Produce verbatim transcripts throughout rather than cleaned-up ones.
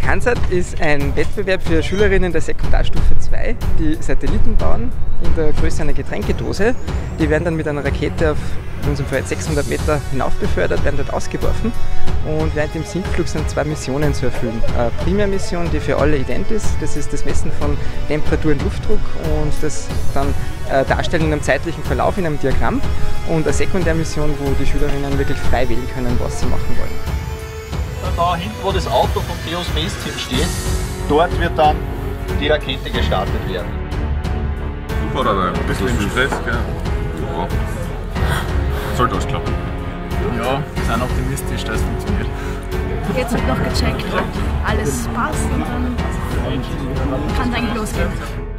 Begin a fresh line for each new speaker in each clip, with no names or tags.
Kansat ist ein Wettbewerb für Schülerinnen der Sekundarstufe zwei, die Satelliten bauen in der Größe einer Getränkedose. Die werden dann mit einer Rakete auf in unserem Fall sechshundert Meter hinauf befördert, werden dort ausgeworfen und während dem Sinkflug sind zwei Missionen zu erfüllen. Eine Primärmission, die für alle ident ist, das ist das Messen von Temperatur und Luftdruck und das dann äh, Darstellen in einem zeitlichen Verlauf in einem Diagramm, und eine Sekundärmission, wo die Schülerinnen wirklich frei wählen können, was sie machen wollen.
Da hinten, wo das Auto vom T H Space Team steht, dort wird dann die Rakete gestartet werden.
Super, aber ein bisschen im Stress, gell? Super. Sollte alles klappen.
Ja, wir sind optimistisch, dass es funktioniert.
Jetzt wird noch gecheckt, ob alles passt und dann kann es eigentlich losgehen.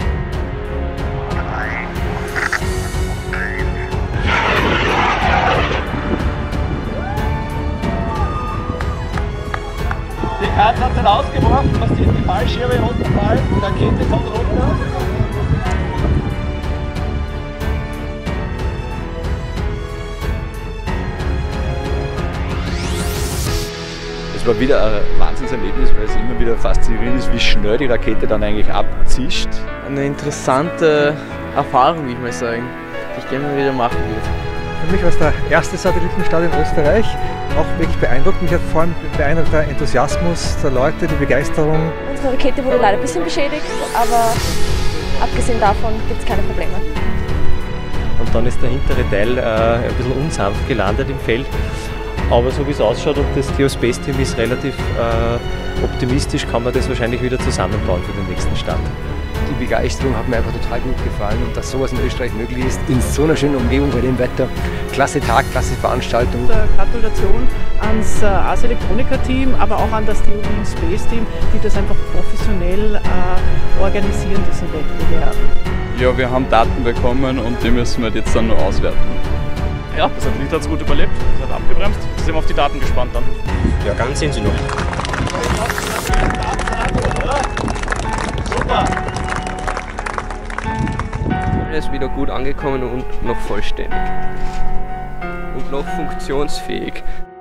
Die Karte hat dann ausgeworfen, was die, die Fallschirme runterfallen, die Rakete kommt runter.
Es war wieder ein Wahnsinnserlebnis, weil es immer wieder faszinierend ist, wie schnell die Rakete dann eigentlich abzischt.
Eine interessante Erfahrung, würde ich mal sagen, die ich gerne wieder machen würde.
Für mich war es der erste Satellitenstart in Österreich. Auch wirklich beeindruckt. Mich hat vor allem beeindruckt der Enthusiasmus der Leute, die Begeisterung.
Unsere Rakete wurde leider ein bisschen beschädigt, aber abgesehen davon gibt es keine Probleme.
Und dann ist der hintere Teil äh, ein bisschen unsanft gelandet im Feld. Aber so wie es ausschaut und das T H Space Team ist relativ äh, optimistisch, kann man das wahrscheinlich wieder zusammenbauen für den nächsten Start.
Die Begeisterung hat mir einfach total gut gefallen und dass sowas in Österreich möglich ist, in so einer schönen Umgebung bei dem Wetter. Klasse Tag, klasse Veranstaltung.
Gratulation ans Ars Electronica Team, aber auch an das T H Space Team, die das einfach professionell äh, organisieren, diesen Wettbewerb.
Ja, wir haben Daten bekommen und die müssen wir jetzt dann nur auswerten.
Ja, der Satellit hat es gut überlebt, es hat abgebremst, jetzt sind wir auf die Daten gespannt dann.
Ja, ganz sind sie noch.
Super!
Er ist wieder gut angekommen und noch vollständig. Und noch funktionsfähig.